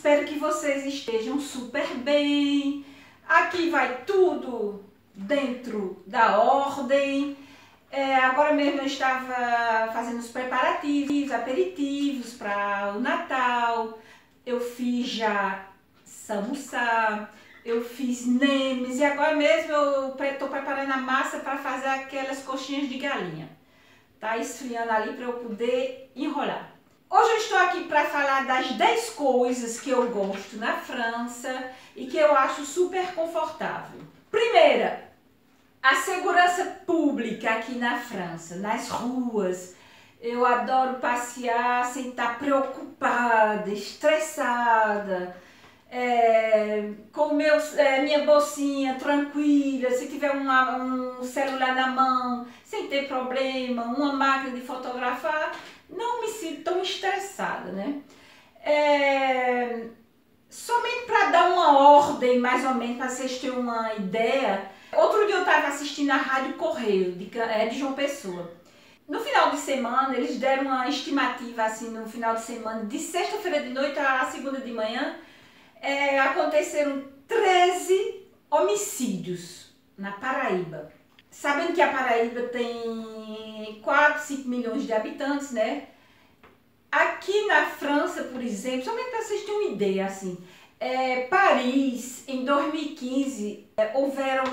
espero que vocês estejam super bem. Aqui vai tudo dentro da ordem. Agora mesmo eu estava fazendo os preparativos, aperitivos para o Natal. Eu fiz já samoçá, eu fiz nemes e agora mesmo eu estou preparando a massa para fazer aquelas coxinhas de galinha. Tá esfriando ali para eu poder enrolar. Hoje eu estou aqui para falar das 10 coisas que eu gosto na França e que eu acho super confortável. Primeira, a segurança pública aqui na França, nas ruas. Eu adoro passear sem estar preocupada, estressada, com minha bolsinha tranquila, se tiver um celular na mão, sem ter problema, uma máquina de fotografar, não me sinto tão estressada, né? Somente para dar uma ordem, mais ou menos, para vocês terem uma ideia. Outro dia eu estava assistindo a Rádio Correio, de João Pessoa. No final de semana, eles deram uma estimativa, assim, no final de semana, de sexta-feira de noite a segunda de manhã, aconteceram 13 homicídios na Paraíba. Sabendo que a Paraíba tem 4, 5 milhões de habitantes, né? Aqui na França, por exemplo, somente para vocês terem uma ideia, assim, Paris, em 2015, houveram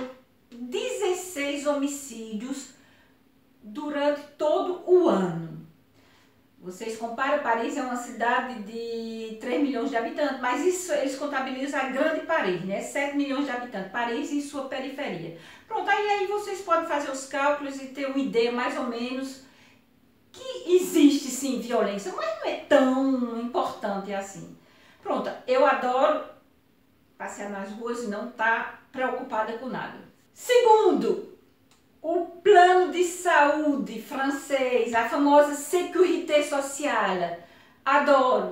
16 homicídios durante todo o ano. Vocês comparam, Paris é uma cidade de 3 milhões de habitantes, mas isso eles contabilizam a grande Paris, né? 7 milhões de habitantes, Paris e sua periferia. Pronto, aí vocês podem fazer os cálculos e ter uma ideia mais ou menos que existe sim violência, mas não é tão importante assim. Pronto, eu adoro passear nas ruas e não estar preocupada com nada. Segundo, o plano de saúde francês, a famosa Sécurité Sociale. Adoro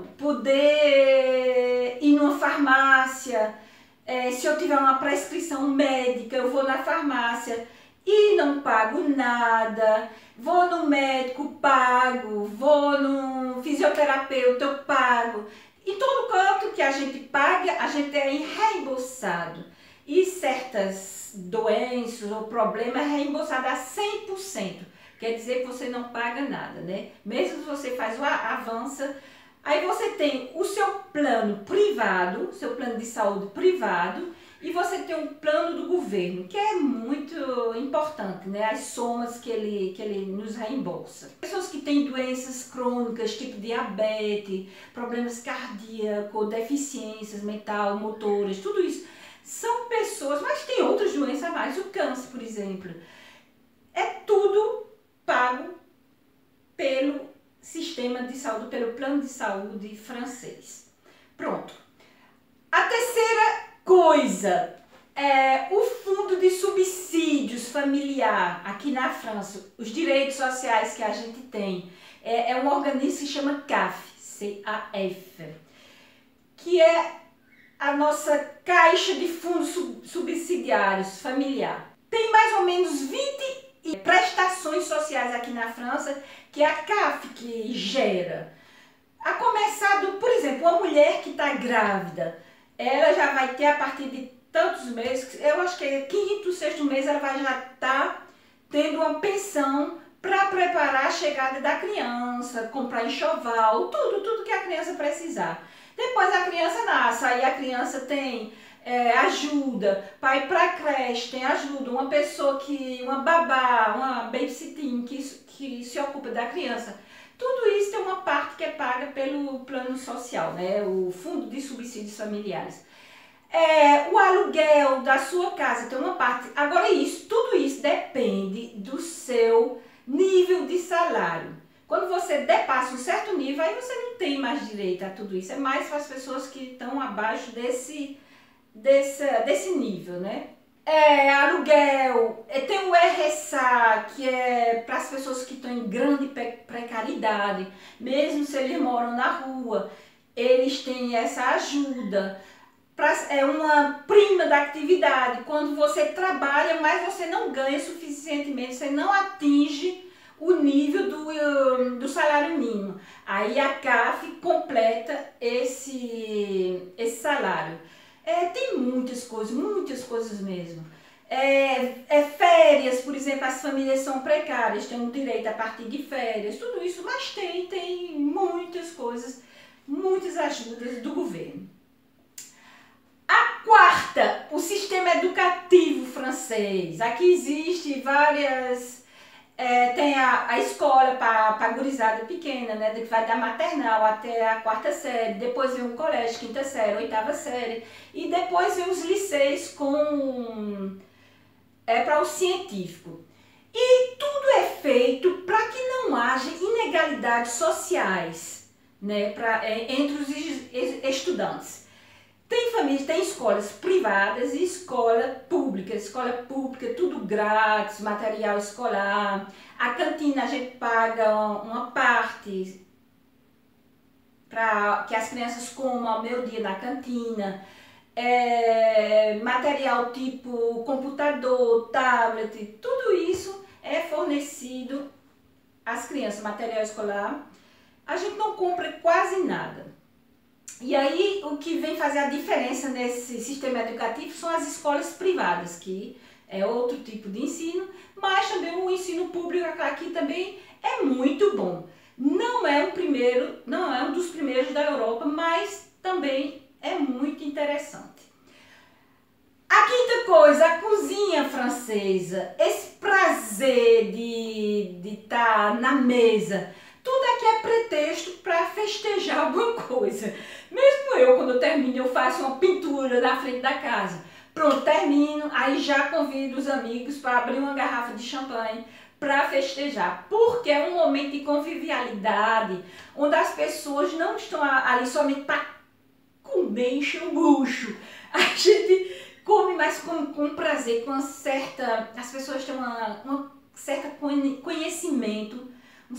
poder ir numa farmácia, se eu tiver uma prescrição médica, eu vou na farmácia e não pago nada. Vou no médico, pago. Vou no fisioterapeuta, eu pago. Em todo canto que a gente paga, a gente é reembolsado. E certas doenças ou problemas é reembolsado a 100%. Quer dizer que você não paga nada, né? Mesmo se você faz o avança, aí você tem o seu plano privado, seu plano de saúde privado, e você tem um plano do governo, que é muito importante, né? As somas que ele nos reembolsa. Pessoas que têm doenças crônicas, tipo diabetes, problemas cardíacos, deficiências mental, motoras, tudo isso. São pessoas, mas tem outras doenças mais, o câncer, por exemplo. É tudo pago pelo sistema de saúde, pelo plano de saúde francês. Pronto. A terceira coisa é o fundo de subsídios familiar aqui na França, os direitos sociais que a gente tem. É um organismo que se chama CAF, C-A-F, que é a nossa caixa de fundos subsidiários familiar. Tem mais ou menos 20 prestações sociais aqui na França que é a CAF que gera. A começar do, por exemplo, uma mulher que está grávida, ela já vai ter a partir de tantos meses, eu acho que é quinto, sexto mês, ela vai já estar tendo uma pensão para preparar a chegada da criança, comprar enxoval, tudo que a criança precisar. Depois a criança nasce, aí a criança tem ajuda para ir para a creche, tem ajuda, uma pessoa uma babá, uma babysitting que se ocupa da criança. Tudo isso tem uma parte que é paga pelo plano social, né? O fundo de subsídios familiares. O aluguel da sua casa tem uma parte. Agora tudo isso depende do seu nível de salário. Quando você depassa um certo nível, aí você não tem mais direito a tudo isso. É mais para as pessoas que estão abaixo desse nível, né? Aluguel, tem o RSA, que é para as pessoas que estão em grande precariedade, mesmo se eles moram na rua, eles têm essa ajuda. É uma prima da atividade, quando você trabalha, mas você não ganha suficientemente, você não atinge o nível do salário mínimo. Aí a CAF completa esse salário. Tem muitas coisas mesmo. Férias, por exemplo, as famílias são precárias, têm um direito a partir de férias, tudo isso, mas tem muitas coisas, muitas ajudas do governo. A quarta, o sistema educativo francês. Aqui existe várias... tem a escola para a gurizada pequena, né, que vai da maternal até a quarta série, depois vem o colégio, quinta série, oitava série, e depois vem os liceus para o científico. E tudo é feito para que não haja inegalidades sociais, né, entre os estudantes. Tem famílias, tem escolas privadas e escola pública, tudo grátis, material escolar. A cantina a gente paga uma parte para que as crianças comam ao meio-dia na cantina. Material tipo computador, tablet, tudo isso é fornecido às crianças, material escolar. A gente não compra quase nada. E aí, o que vem fazer a diferença nesse sistema educativo são as escolas privadas, que é outro tipo de ensino, mas também o ensino público aqui também é muito bom. Não é um dos primeiros da Europa, mas também é muito interessante. A quinta coisa, a cozinha francesa, esse prazer de estar na mesa. Tudo aqui é pretexto para festejar alguma coisa. Mesmo eu, quando eu termino, eu faço uma pintura na frente da casa. Pronto, termino, aí já convido os amigos para abrir uma garrafa de champanhe para festejar. Porque é um momento de convivialidade, onde as pessoas não estão ali somente para comer, encher o bucho. A gente come, mas com prazer, com uma certa... As pessoas têm um certo conhecimento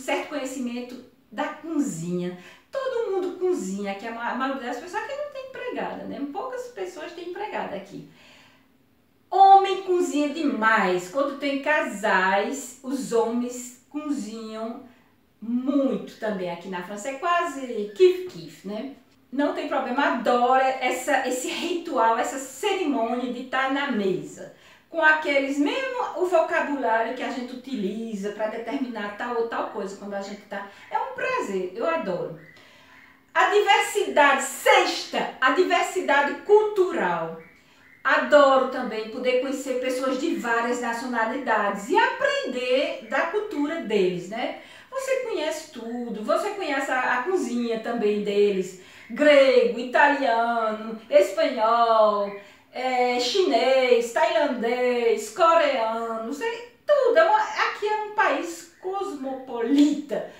da cozinha. Todo mundo cozinha, que a maioria das pessoas aqui não tem empregada, né? Poucas pessoas têm empregada aqui. Homem cozinha demais. Quando tem casais, os homens cozinham muito também aqui na França. É quase kif-kif, né? Não tem problema, adoro esse ritual, essa cerimônia de estar na mesa. Com aqueles, mesmo o vocabulário que a gente utiliza para determinar tal ou tal coisa quando a gente está. É um prazer, eu adoro. A diversidade, sexta, a diversidade cultural. Adoro também poder conhecer pessoas de várias nacionalidades e aprender da cultura deles, né? Você conhece tudo, você conhece a cozinha também deles, grego, italiano, espanhol, chinês, tailandês, coreano, tudo. Aqui é um país cosmopolita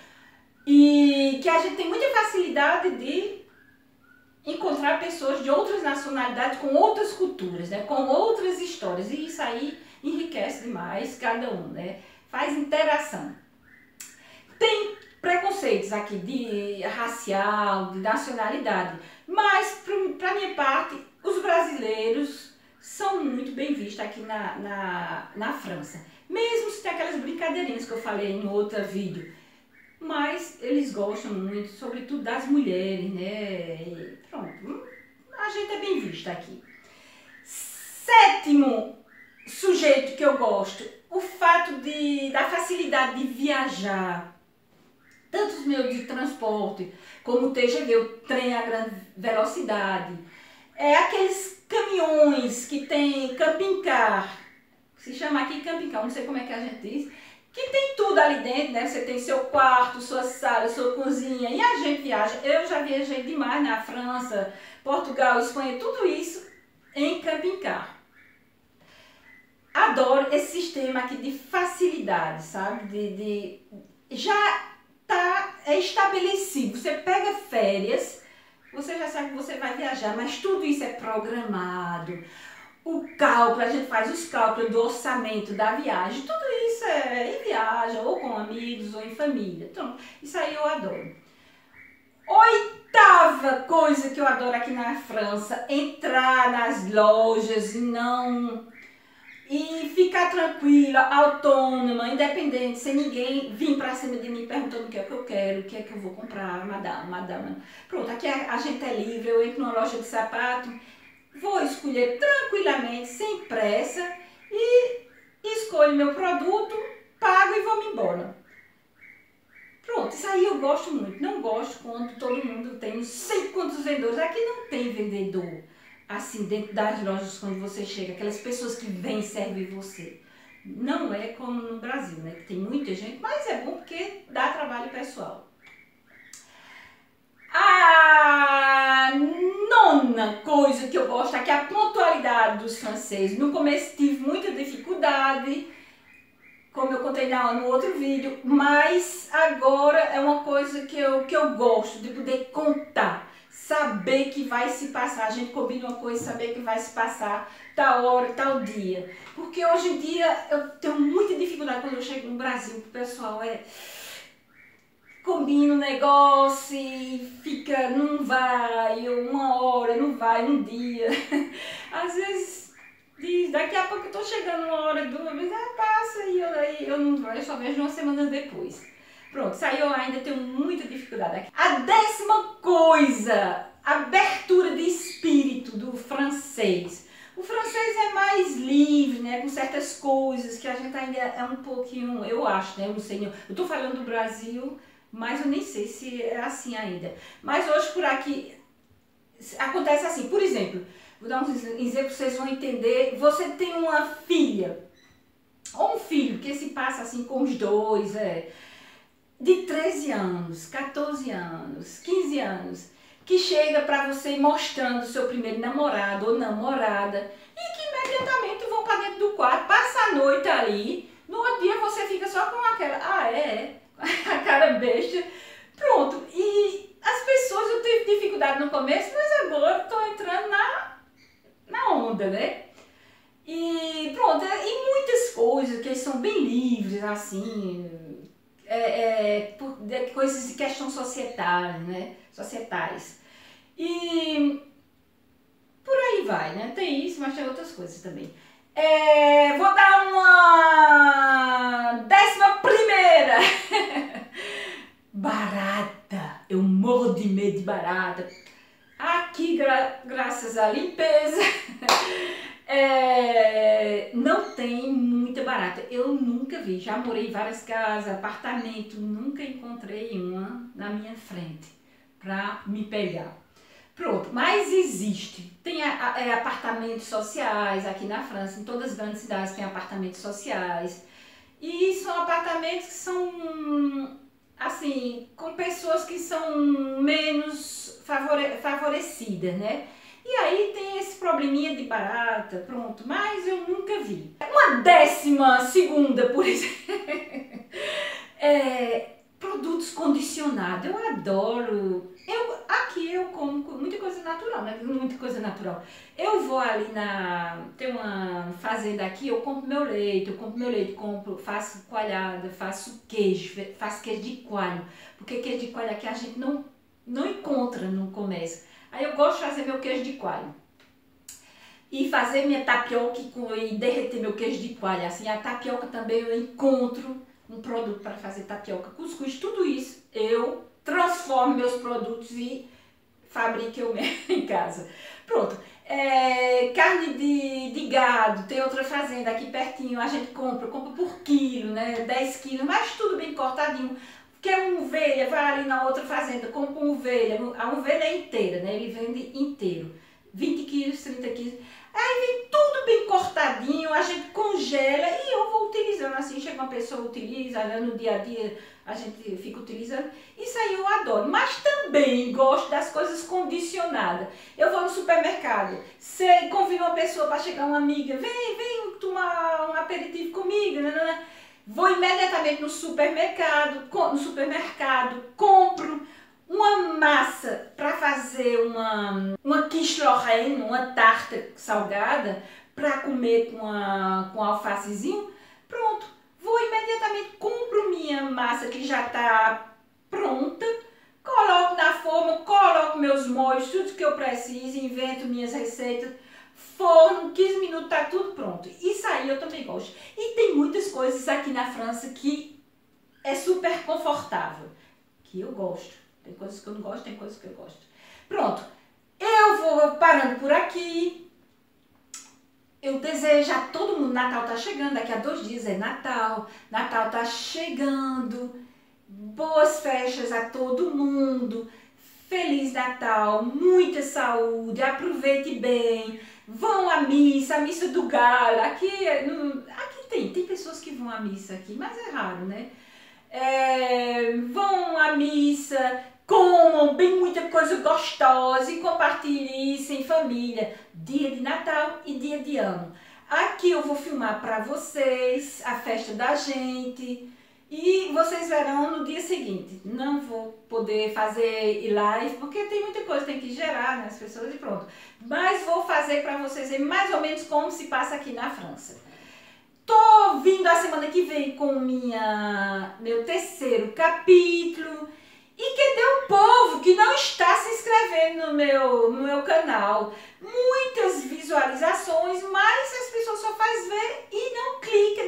e que a gente tem muita facilidade de encontrar pessoas de outras nacionalidades, com outras culturas, né, com outras histórias, e isso aí enriquece demais cada um, né, faz interação. Tem preconceitos aqui de racial, de nacionalidade, mas para minha parte, os brasileiros são muito bem vistos aqui na França. Mesmo se tem aquelas brincadeirinhas que eu falei em outro vídeo, mas eles gostam muito, sobretudo das mulheres, né? E pronto, a gente é bem vista aqui. Sétimo sujeito que eu gosto, o fato da facilidade de viajar. Tanto os meios de transporte, como o TGV, o trem a grande velocidade. Aqueles caminhões que tem camping car, se chama aqui camping car, não sei como é que a gente diz, que tem tudo ali dentro, né? Você tem seu quarto, sua sala, sua cozinha, e a gente viaja. Eu já viajei demais na França, Portugal, Espanha, tudo isso em camping car. Adoro esse sistema aqui de facilidade, sabe? Já está estabelecido. Você pega férias, você já sabe que você vai viajar, mas tudo isso é programado. O cálculo, a gente faz os cálculos do orçamento da viagem, tudo isso é em viagem, ou com amigos, ou em família. Então, isso aí eu adoro. Oitava coisa que eu adoro aqui na França, entrar nas lojas e e ficar tranquila, autônoma, independente, sem ninguém vir pra cima de mim perguntando o que é que eu quero, o que é que eu vou comprar, madame. Pronto, aqui a gente é livre, eu entro numa loja de sapato, vou escolher tranquilamente, sem pressa, e escolho meu produto, pago e vou-me embora. Pronto, isso aí eu gosto muito. Não gosto quando todo mundo tem não sei quantos vendedores. Aqui não tem vendedor assim dentro das lojas quando você chega, aquelas pessoas que vêm servir você. Não é como no Brasil, né? Tem muita gente, mas é bom porque dá trabalho pessoal. A nona coisa que eu gosto aqui é a pontualidade dos franceses. No começo tive muita dificuldade, como eu contei no outro vídeo, mas agora é uma coisa que eu gosto, de poder contar, saber que vai se passar, a gente combina uma coisa, saber que vai se passar tal hora, tal dia. Porque hoje em dia eu tenho muita dificuldade quando eu chego no Brasil, que o pessoal combina um negócio e fica, não vai, uma hora, não vai, um dia. Às vezes diz, daqui a pouco eu tô chegando uma hora, duas vezes, passa e eu não vou, eu só vejo uma semana depois. Pronto, isso aí eu ainda tenho muita dificuldade aqui. A 10ª coisa, abertura de espírito do francês. O francês é mais livre, né, com certas coisas que a gente ainda é um pouquinho, eu acho, né, eu não sei, eu tô falando do Brasil, mas eu nem sei se é assim ainda. Mas hoje por aqui acontece assim, por exemplo, vou dar um exemplo, vocês vão entender. Você tem uma filha, ou um filho, que se passa assim com os dois, de 13 anos, 14 anos, 15 anos, que chega pra você mostrando o seu primeiro namorado ou namorada, e que imediatamente vão pra dentro do quarto, passa a noite ali, no outro dia você fica só com aquela, a cara besta, pronto. E as pessoas, eu tive dificuldade no começo, mas agora estou entrando na onda, né? E pronto, e muitas coisas que eles são bem livres, assim, coisas de questão societária, né? Societais. E por aí vai, né? Tem isso, mas tem outras coisas também. Vou dar uma 11ª. Barata. Eu morro de medo de barata. Aqui, graças à limpeza, não tem muita barata. Eu nunca vi. Já morei em várias casas, apartamento, nunca encontrei uma na minha frente pra me pegar. Pronto, mas existe. Tem apartamentos sociais aqui na França, em todas as grandes cidades tem apartamentos sociais. E são apartamentos que são, assim, com pessoas que são menos favorecidas, né? E aí tem esse probleminha de barata, pronto, mas eu nunca vi. Uma 12ª, por exemplo, produtos condicionados. Eu adoro. Aqui eu como muita coisa natural, né? Muita coisa natural. Eu vou ali tem uma fazenda aqui, eu compro meu leite, faço coalhada, faço queijo de coalho. Porque queijo de coalho aqui a gente não encontra no comércio. Aí eu gosto de fazer meu queijo de coalho. E fazer minha tapioca e derreter meu queijo de coalho. Assim, a tapioca também eu encontro um produto para fazer tapioca, cuscuz, tudo isso eu transformo meus produtos e fabrico eu mesmo em casa. Pronto. Carne de gado, tem outra fazenda aqui pertinho, a gente compra por quilo, né? 10 quilos, mas tudo bem cortadinho. Quer uma ovelha, vai ali na outra fazenda, compra uma ovelha, a ovelha é inteira, né? Ele vende inteiro, 20 quilos, 30 quilos. Aí vem tudo bem cortadinho, a gente congela e eu vou utilizando assim. Chega uma pessoa, utiliza, né? No dia a dia a gente fica utilizando. Isso aí eu adoro, mas também gosto das coisas condicionadas. Eu vou no supermercado, convido uma pessoa para chegar, uma amiga, vem tomar um aperitivo comigo, né? Vou imediatamente no supermercado, compro uma massa para fazer uma quiche Lorraine, uma tarta salgada, para comer com alfacezinho. Pronto, vou imediatamente, compro minha massa que já está pronta, coloco na forma, coloco meus molhos, tudo que eu preciso, invento minhas receitas, forno, 15 minutos tá tudo pronto. Isso aí eu também gosto. E tem muitas coisas aqui na França que é super confortável, que eu gosto. Tem coisas que eu não gosto, tem coisas que eu gosto. Pronto, eu vou parando por aqui. Eu desejo a todo mundo, Natal tá chegando, daqui a 2 dias é Natal, Natal tá chegando, boas festas a todo mundo, Feliz Natal, muita saúde, aproveite bem, vão à missa, a missa do galo, aqui tem pessoas que vão à missa aqui, mas é raro, né? Vão à missa, comam bem muita coisa gostosa e compartilhem isso em família, dia de Natal e dia de ano. Aqui eu vou filmar para vocês a festa da gente e vocês verão no dia seguinte. Não vou poder fazer live porque tem muita coisa, tem que gerar, né, as pessoas e pronto. Mas vou fazer para vocês verem mais ou menos como se passa aqui na França. Tô vindo a semana que vem com meu 3º capítulo. E cadê o povo que não está se inscrevendo no meu canal? Muitas visualizações, mas as pessoas só fazem ver e não clica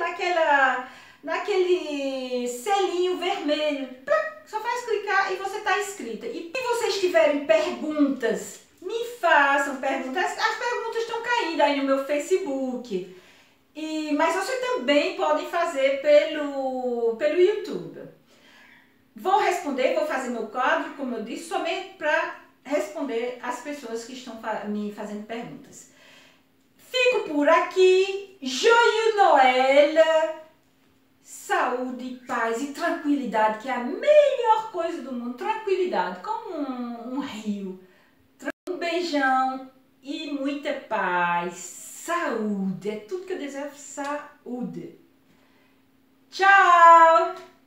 naquele selinho vermelho. Só faz clicar e você está inscrita. E se vocês tiverem perguntas, me façam perguntas. As perguntas estão caindo aí no meu Facebook. Mas você também pode fazer pelo YouTube. Vou responder, vou fazer meu quadro, como eu disse, somente para responder as pessoas que estão me fazendo perguntas. Fico por aqui. Joyeux Noël! Saúde, paz e tranquilidade, que é a melhor coisa do mundo. Tranquilidade, como um rio. Um beijão e muita paz. Saúde, é tudo que eu desejo. Saúde. Tchau!